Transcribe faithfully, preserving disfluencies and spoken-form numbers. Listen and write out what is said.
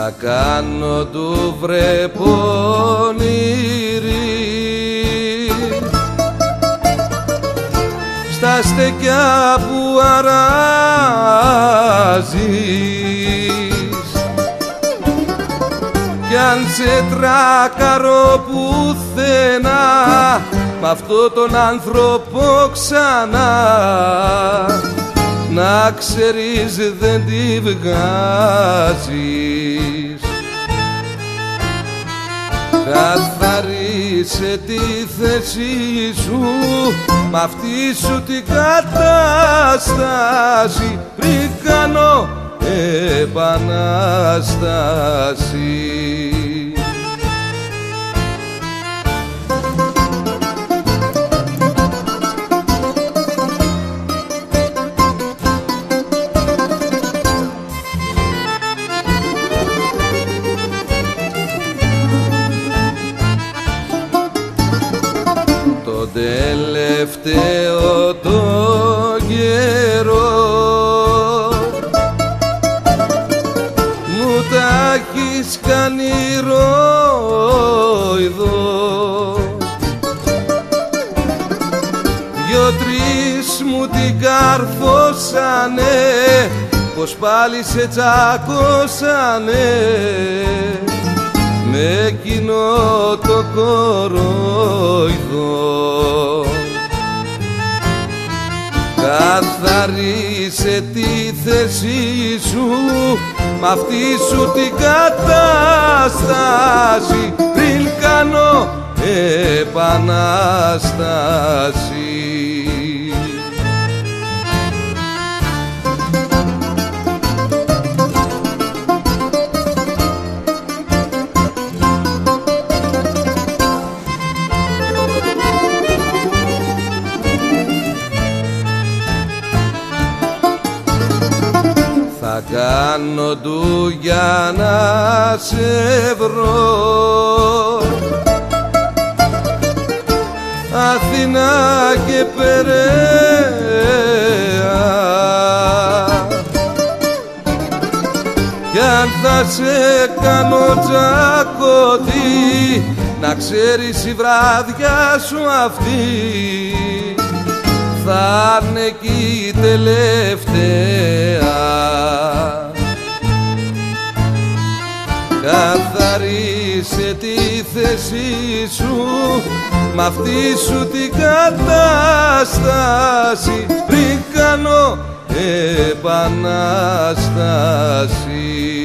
Θα κάνω του βρε πονηρή στα στεκιά που αράζεις κι αν σε τρακαρώ πουθενά μ' αυτό τον άνθρωπο ξανά να ξέρεις δεν τη βγάζεις. Καθαρίσε τη θέση σου μ' αυτή σου την κατάσταση πριν κάνω επανάσταση. Τελευταίο το καιρό μου τα έχεις κάνει ρόιδο δυο-τρεις μου την καρφώσανε πως πάλι σε τσακώσανε με εκείνο το κορόιδο. Καθαρίσε τη θέση σου μ' αυτή σου την κατάσταση πριν κάνω επανάσταση. Θα κάνω του για να σε βρω Αθηνά και Περαία κι αν θα σε κάνω τζακωτή να ξέρεις η βράδια σου αυτή θα είναι εκεί τελευταία. Καθαρίσε τη θέση σου μ' αυτή σου την κατάσταση πριν κάνω επανάσταση.